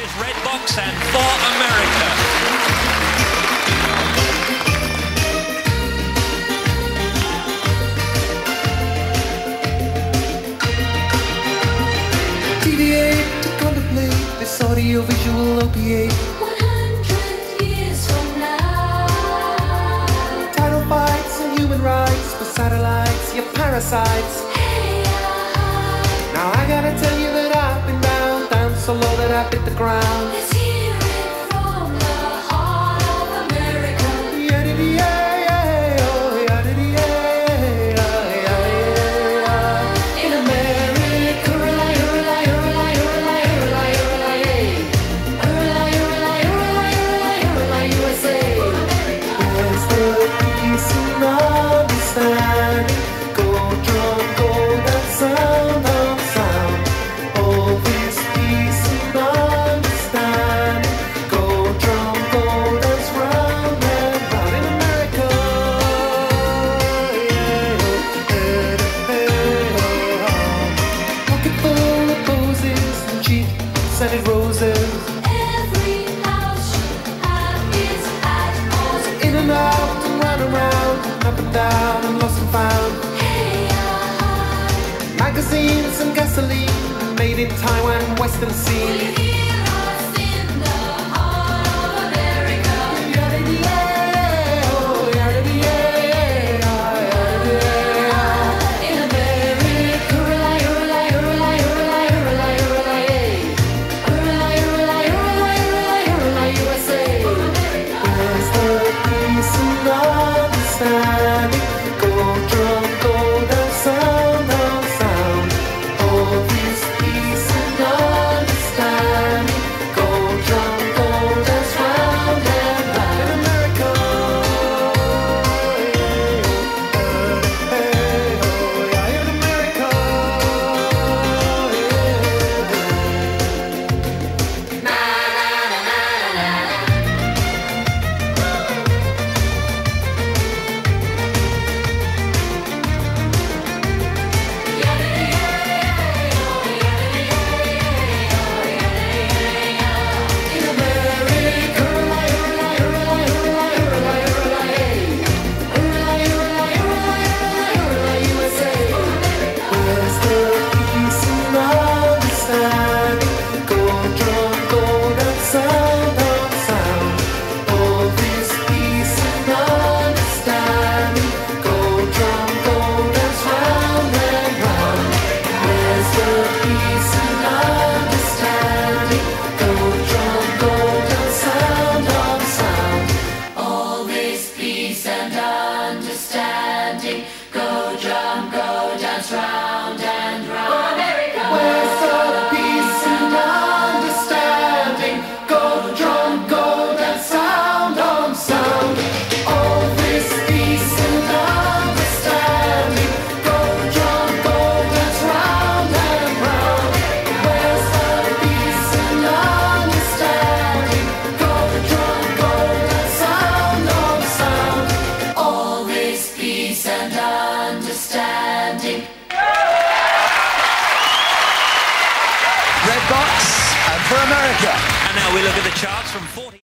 is Redbox and For America. Deviate to contemplate this audio-visual opiate. 100 years from now. Title fights and human rights for satellites, your parasites. Hey, Now I gotta tell you that I've been down so low that I hit the ground. let's hear it from the heart of America. In America, hurrah, hurrah, hurrah, hurrah, hurrah, hurrah, hey. Hurrah, hurrah, hurrah, hurrah, hurrah, USA. Where's the peace and understanding? Go drum, go that sound of sound. Oh, this peace and understanding. Go drum, go dance round and round in America. Pocket full of posies and cheap scented roses. Every house should have its hat. In and out and round and round, up and down and lost and found. Hey, Magazines and gasoline, made in Taiwan, Western will scene. you hear us in the heart of America? In America, hurrah, hurrah, hurrah, hurrah, hurrah, hurrah, hey. Hurrah, hurrah, hurrah, hurrah, hurrah, USA. Where's the peace and understanding? Go drum, go that sound of sound. Oh, this peace and understanding. Go drum, go dance round and round in America. In America. In America, hurrah, hurrah, hurrah, hurrah, hurrah, hurrah, hey. Hurrah, hurrah, hurrah, hurrah, hurrah, USA. Where's the peace and understanding? Go drum, go that sound of sound. Oh, this peace and understanding. Go drum, go dance round and round. Where's the peace and understanding? Go drum, go dance sound of sound. All this peace and understanding. Go drum, go dance round and round. America. Where's the peace and understanding? Go drum, go dance sound on sound. All this peace and understanding. Go drum, go dance round and round. Where's the peace and understanding? Go drum, go dance sound on sound. All this peace and understanding. Redbox and For America. And now we look at the charts from 40.